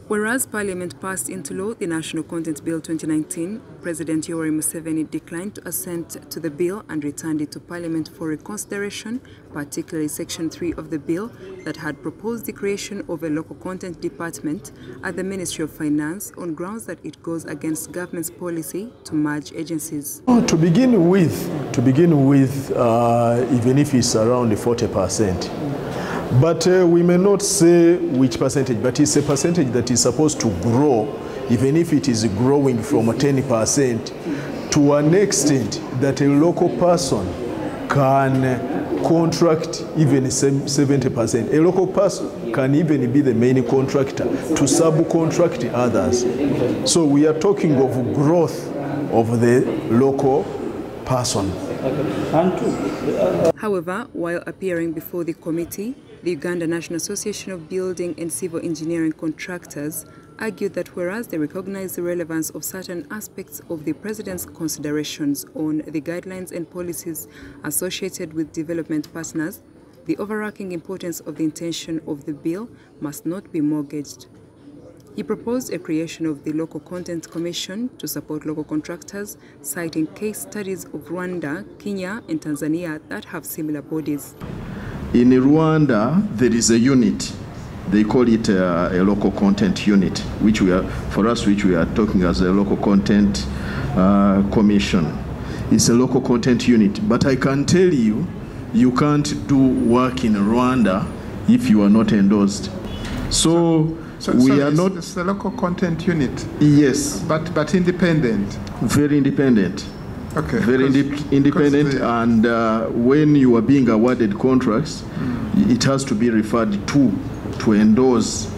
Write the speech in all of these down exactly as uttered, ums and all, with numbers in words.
Whereas Parliament passed into law the National Content Bill twenty nineteen, President Yoweri Museveni declined to assent to the bill and returned it to Parliament for reconsideration, particularly Section three of the bill that had proposed the creation of a local content department at the Ministry of Finance on grounds that it goes against government's policy to merge agencies. Oh, to begin with, to begin with, uh, even if it's around forty percent, but uh, we may not say which percentage, but it's a percentage that is supposed to grow, even if it is growing from ten percent to an extent that a local person can contract even seventy percent. A local person can even be the main contractor to subcontract others. So we are talking of growth of the local person. However, while appearing before the committee, the Uganda National Association of Building and Civil Engineering Contractors argued that whereas they recognize the relevance of certain aspects of the President's considerations on the guidelines and policies associated with development partners, the overarching importance of the intention of the bill must not be mortgaged. He proposed a creation of the Local Content Commission to support local contractors, citing case studies of Rwanda, Kenya, and Tanzania that have similar bodies. In Rwanda, there is a unit. They call it a, a local content unit, which we are, for us, which we are talking as a local content uh, commission. It's a local content unit, but I can tell you, you can't do work in Rwanda if you are not endorsed. So, so we so are it's, not. It's the local content unit. Yes. But but independent. Very independent. Okay. Very indi independent, the, and uh, when you are being awarded contracts, mm. it has to be referred to to endorse.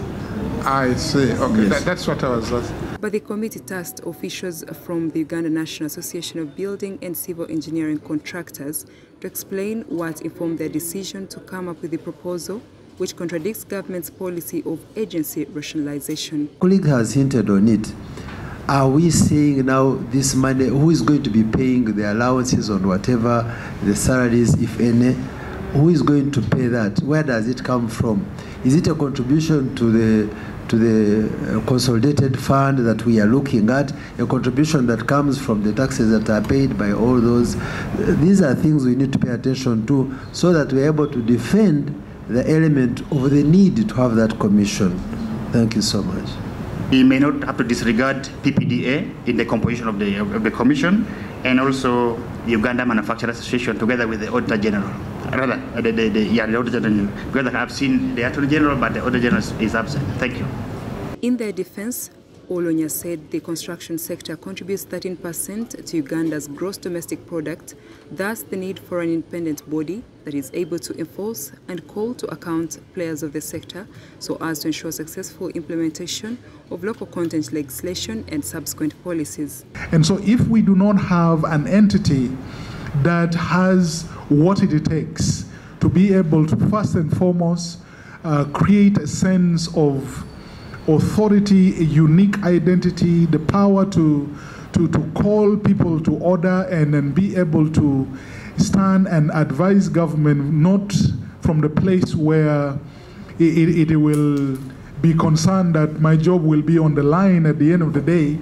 I see. Okay, yes. that, that's what I was asking. But the committee tasked officials from the Uganda National Association of Building and Civil Engineering Contractors to explain what informed their decision to come up with the proposal, which contradicts government's policy of agency rationalization. Colleague has hinted on it. Are we saying now this money, who is going to be paying the allowances on whatever, the salaries, if any? Who is going to pay that? Where does it come from? Is it a contribution to the to the consolidated fund that we are looking at, a contribution that comes from the taxes that are paid by all those? These are things we need to pay attention to so that we're able to defend the element of the need to have that commission. Thank you so much. We may not have to disregard P P D A in the composition of the, of the commission, and also the Uganda Manufacturers Association together with the Auditor General. Rather, the, the, the, yeah, the Auditor General. Because I've seen the Attorney General, but the Auditor General is absent. Thank you. In their defense, Olonya said the construction sector contributes thirteen percent to Uganda's gross domestic product, thus the need for an independent body that is able to enforce and call to account players of the sector so as to ensure successful implementation of local content legislation and subsequent policies. And so if we do not have an entity that has what it takes to be able to first and foremost uh, create a sense of authority, a unique identity, the power to, to, to call people to order and then be able to stand and advise government, not from the place where it, it will be concerned that my job will be on the line at the end of the day,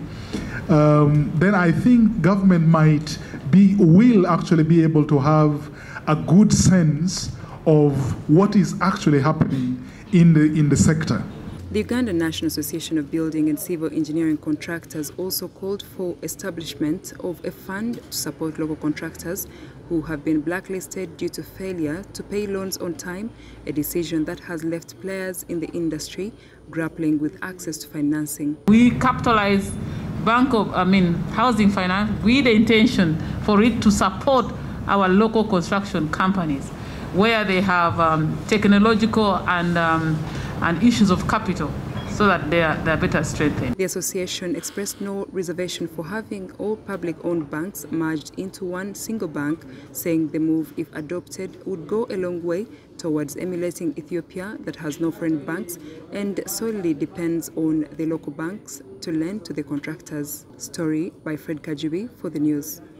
um, then I think government might be, will actually be able to have a good sense of what is actually happening in the, in the sector. The Uganda National Association of Building and Civil Engineering Contractors also called for establishment of a fund to support local contractors who have been blacklisted due to failure to pay loans on time, a decision that has left players in the industry grappling with access to financing. We capitalize Bank of, I mean, Housing Finance with the intention for it to support our local construction companies where they have um, technological and um, and issues of capital so that they are, they are better strengthened. The association expressed no reservation for having all public-owned banks merged into one single bank, saying the move, if adopted, would go a long way towards emulating Ethiopia that has no foreign banks and solely depends on the local banks to lend to the contractors. Story by Fred Kajibi for the news.